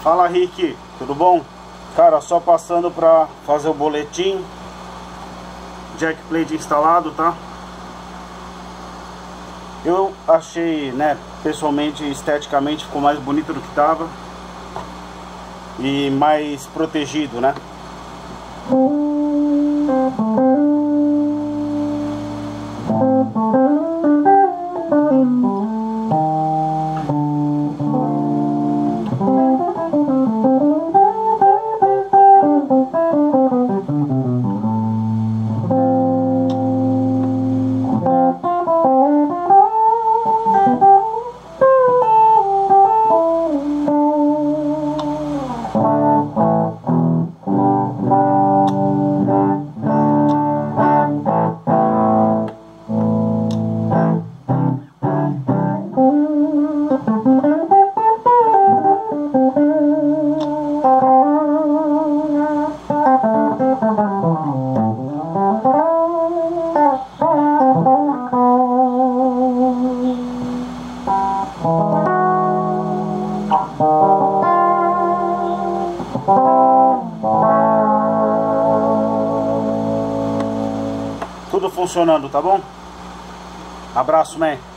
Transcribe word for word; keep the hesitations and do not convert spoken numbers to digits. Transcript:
Fala, Rick, tudo bom? Cara, só passando pra fazer o boletim. Jack plate instalado, tá? Eu achei, né, pessoalmente, esteticamente ficou mais bonito do que tava e mais protegido, né? Tudo funcionando, tá bom? Abraço, man.